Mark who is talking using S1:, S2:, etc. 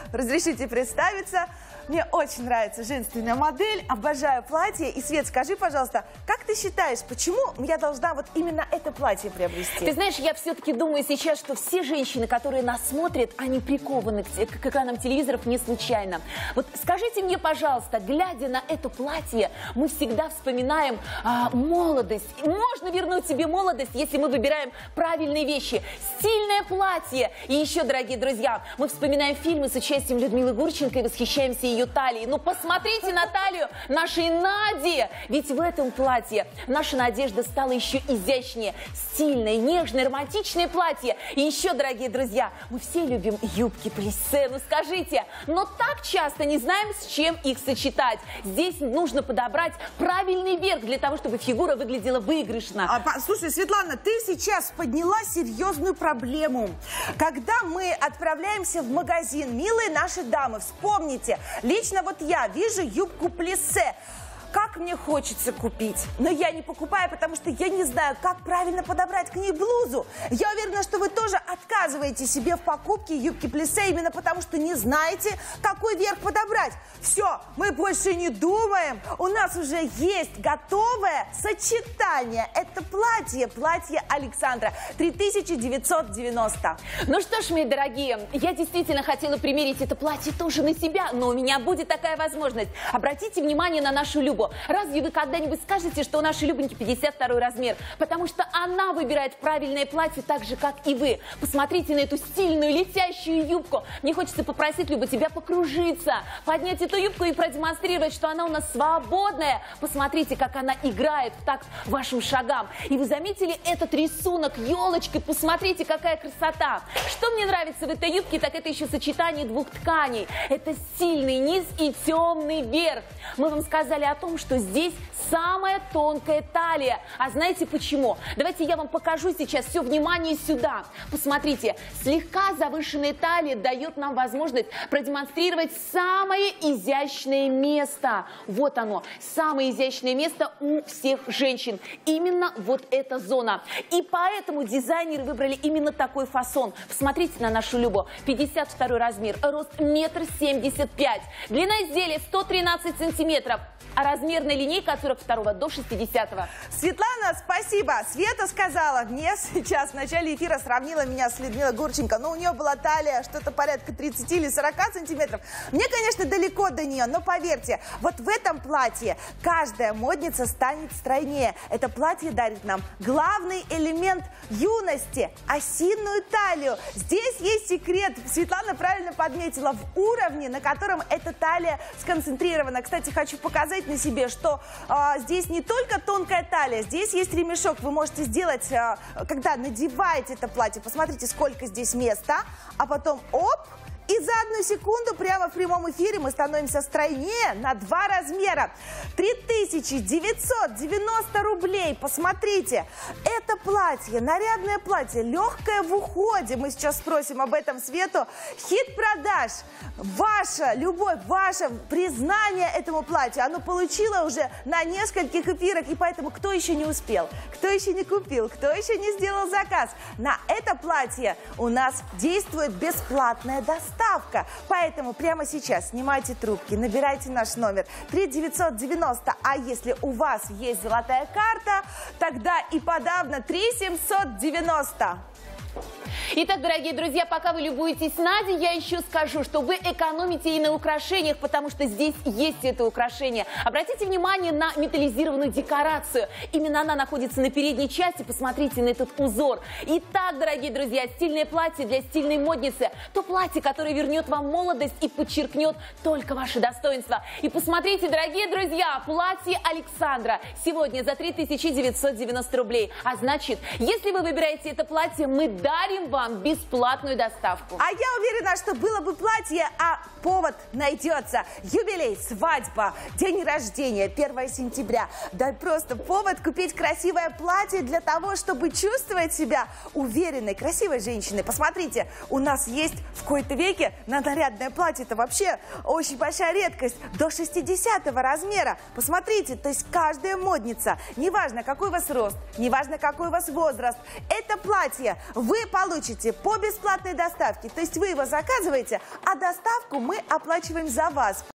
S1: разрешите представиться. Мне очень нравится женственная модель, обожаю платье. И, Свет, скажи, пожалуйста, как ты считаешь, почему я должна вот именно это платье приобрести?
S2: Ты знаешь, я все-таки думаю сейчас, что все женщины, которые нас смотрят, они прикованы к экранам телевизоров не случайно. Вот скажите мне, пожалуйста, глядя на это платье, мы всегда вспоминаем молодость. Можно вернуть себе молодость, если мы выбираем правильные вещи. Стильное платье. И еще, дорогие друзья, мы вспоминаем фильмы с участием Людмилы Гурченко и восхищаемся ее талией. Ну, посмотрите на талию нашей Нади. Ведь в этом платье наша Надежда стала еще изящнее. Стильное, нежное, романтичное платье. И еще, дорогие друзья, мы все любим юбки плиссе. Ну, скажите, но так часто не знаем, с чем их сочетать. Здесь нужно подобрать правильный верх для того, чтобы фигура выглядела выигрышно.
S1: Слушай, Светлана, ты сейчас подняла серьезную проблему. Когда мы отправляемся в магазин, милые наши дамы, вспомните, лично вот я вижу юбку плиссе. Как мне хочется купить, но я не покупаю, потому что я не знаю, как правильно подобрать к ней блузу. Я уверена, что вы тоже отказываете себе в покупке юбки плиссе именно потому, что не знаете, какой верх подобрать. Все, мы больше не думаем. У нас уже есть готовое сочетание. Это платье Александра, 3990.
S2: Ну что ж, мои дорогие, я действительно хотела примерить это платье тоже на себя, но у меня будет такая возможность. Обратите внимание на нашу Любу. Разве вы когда-нибудь скажете, что у нашей Любоньки 52 размер? Потому что она выбирает правильное платье так же, как и вы. Посмотрите на эту стильную летящую юбку. Мне хочется попросить, Люба, тебя покружиться, поднять эту юбку и продемонстрировать, что она у нас свободная. Посмотрите, как она играет в такт вашим шагам. И вы заметили этот рисунок елочкой? Посмотрите, какая красота. Что мне нравится в этой юбке, так это еще сочетание двух тканей. Это сильный низ и темный верх. Мы вам сказали о том, что здесь самая тонкая талия. А знаете почему? Давайте я вам покажу сейчас. Все внимание сюда. Посмотрите, слегка завышенная талия дает нам возможность продемонстрировать самое изящное место. Вот оно, самое изящное место у всех женщин. Именно вот эта зона. И поэтому дизайнеры выбрали именно такой фасон. Посмотрите на нашу Любу. 52 размер, рост 1,75 м. Длина изделия 113 сантиметров. А размерная линейка от 42 до 60.
S1: Светлана, спасибо. Света сказала мне сейчас в начале эфира, сравнила меня с Людмилой Гурченко. Но у нее была талия что-то порядка 30 или 40 сантиметров. Мне, конечно, далеко до нее, но поверьте, вот в этом платье каждая модница станет стройнее. Это платье дарит нам главный элемент юности – осиную талию. Здесь есть секрет. Светлана правильно подметила, в уровне, на котором эта талия сконцентрирована. Кстати, хочу показать на себе, что здесь не только тонкая талия, здесь есть ремешок. Вы можете сделать, когда надеваете это платье, посмотрите, сколько здесь места, а потом оп, и за одну секунду прямо в прямом эфире мы становимся стройнее на 2 размера. 3990 рублей. Посмотрите, это платье, нарядное платье, легкое в уходе. Мы сейчас спросим об этом Свету. Хит продаж. Ваша любовь, ваше признание этому платью, оно получило уже на нескольких эфирах. И поэтому кто еще не успел, кто еще не купил, кто еще не сделал заказ, на это платье у нас действует бесплатная доставка. Поэтому прямо сейчас снимайте трубки, набирайте наш номер 3990. А если у вас есть золотая карта, тогда и подавно 3790.
S2: Итак, дорогие друзья, пока вы любуетесь Надей, я еще скажу, что вы экономите и на украшениях, потому что здесь есть это украшение. Обратите внимание на металлизированную декорацию. Именно она находится на передней части. Посмотрите на этот узор. Итак, дорогие друзья, стильное платье для стильной модницы. То платье, которое вернет вам молодость и подчеркнет только ваше достоинство. И посмотрите, дорогие друзья, платье Александра сегодня за 3990 рублей. А значит, если вы выбираете это платье, мы дарим вам бесплатную доставку.
S1: А я уверена, что было бы платье, а повод найдется. Юбилей, свадьба, день рождения, 1 сентября. Да просто повод купить красивое платье для того, чтобы чувствовать себя уверенной, красивой женщиной. Посмотрите, у нас есть в кои-то веке на нарядное платье. Это вообще очень большая редкость. До 60 размера. Посмотрите, то есть каждая модница, неважно какой у вас рост, неважно какой у вас возраст, это платье вы получите по бесплатной доставке. То есть вы его заказываете, а доставку мы оплачиваем за вас.